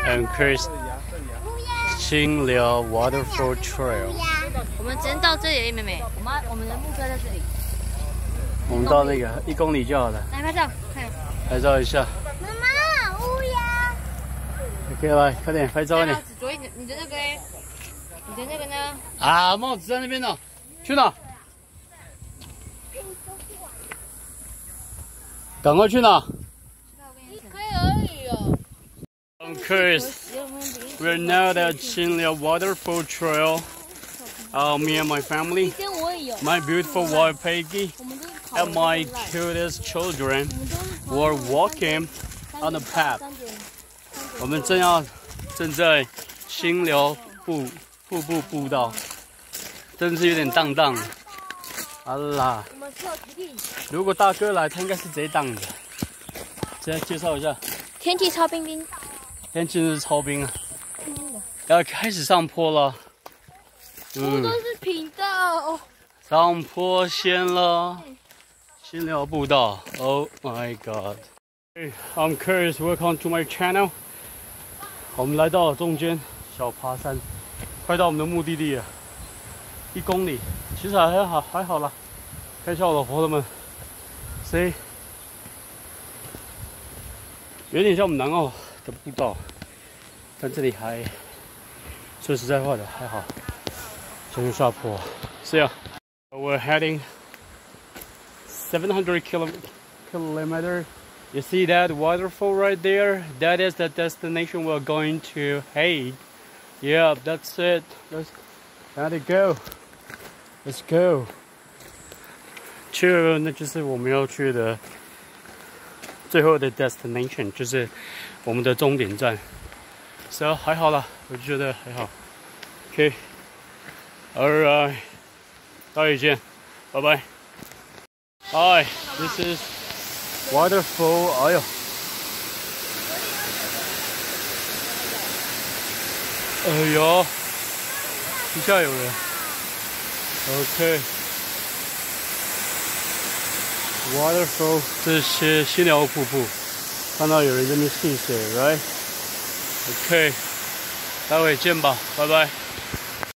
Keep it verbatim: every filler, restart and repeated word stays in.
and Chris 清流 Waterfall Trail。 我们只能到这里，妹妹。我们我们的目标在这里。 我们到那个一公里就好了。 来拍照，看。 拍照一下。 妈妈，乌鸦。 OK， 来，快点拍照点。 左一，你的那个嘞？你的那个呢？ 啊，帽子在那边呢。去哪？赶快去哪？ 一颗而已哦。 I'm Chris. We're now at Qingliao Waterfall Trail. Uh, me and my family, my beautiful wife Peggy, and my cutest children were walking on the path. 我们正要正在清流步瀑布步道，真是有点荡荡的。好啦，如果大哥来，他应该是直接荡的。先介绍一下， 天气超冰冰， 天气真是超冰啊！要开始上坡了。 嗯，都是平的哦。 上坡线了，清流步道。Oh my god! Hey, I'm Chris. Welcome to my channel. 我们来到了中间小爬山，快到我们的目的地了，一公里。其实还好，还好啦。看一下我老婆他们，谁？有点像我们南澳的步道，但这里还说实在话的还好。 就下坡 ，So yeah, we're heading seven hundred kilometer. You see that waterfall right there? That is the destination we're going to head. Yeah, that's it. Let's let it go. Let's go. 去，那就是我们要去的最后的 destination， 就是我们的终点站。So 还好啦，我觉得还好。OK。 Alright， 到雨见，拜拜。Hi, this is waterfall. 哎呦，哎呦，底下有人。OK， waterfall， 这是清流瀑布，看到有人在那边戏水 ，right？OK， 待会见吧，拜拜。